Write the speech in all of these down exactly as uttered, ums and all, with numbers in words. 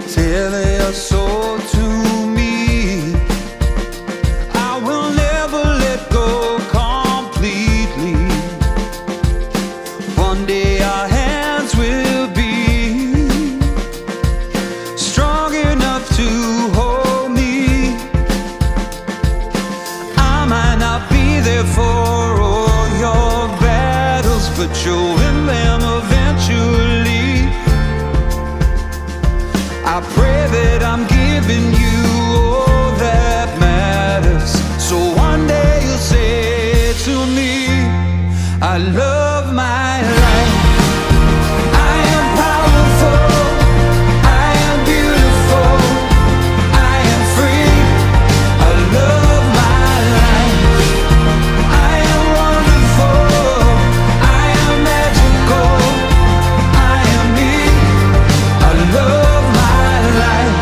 Tell your soul to me. I will never let go completely. One day our hands will be strong enough to hold me. I might not be there for all your battles, but you'll win them eventually. I pray that I'm giving you all that matters, so one day you'll say to me, I love my life. I am powerful, I am beautiful, I am free. I love my life. I am wonderful, I am magical, I am me. I love my life.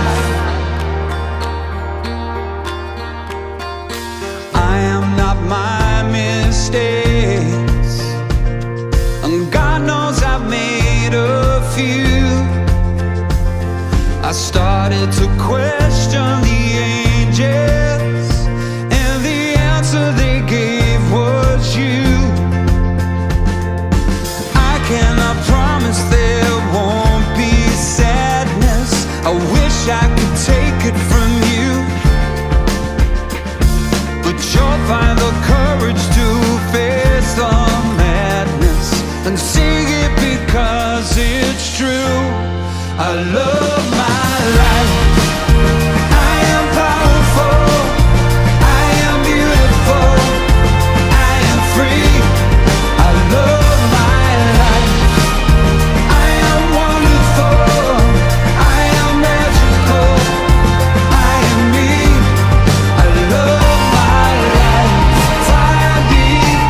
I am not my mistakes, and God knows I've made a few. I started to question the angels, and the answer they gave was you. I cannot promise there won't be sadness. I wish I could take it from you, but you'll find the courage to face the madness and sing it because it's true. I love my life. I am powerful, I am beautiful, I am free. I love my life. I am wonderful, I am magical, I am me. I love my life. Fire deep,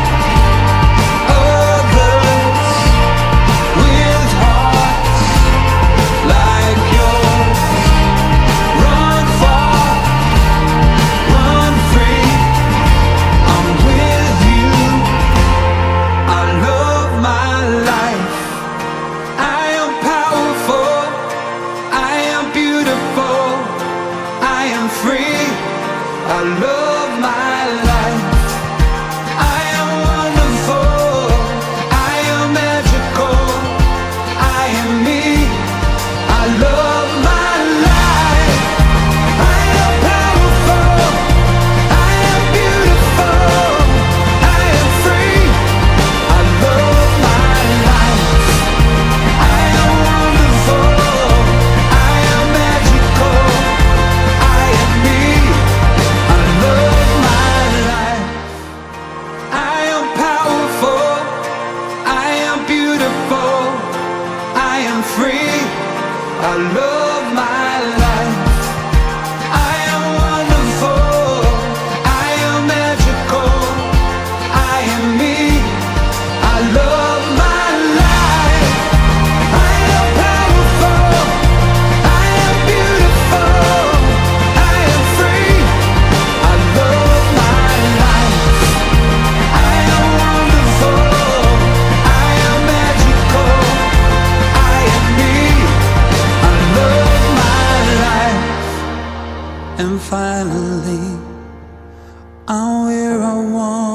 others with hearts like yours. Run far, run free, I'm with you. I love my life. I am powerful, I am beautiful, I am free. I love my life. I am wonderful, I am magical, I am me. I love my life. I am powerful, I am beautiful, I am free. I love my life. I am wonderful, I am magical, I am me. I love my life. I am powerful, I am beautiful, I am free. I love my life. I am wonderful, I am magical, I am me. I love my life. I am powerful, I am beautiful, I am free. I love my life. I am wonderful, I am magical, I am me. I love my life. And finally, I'm where I want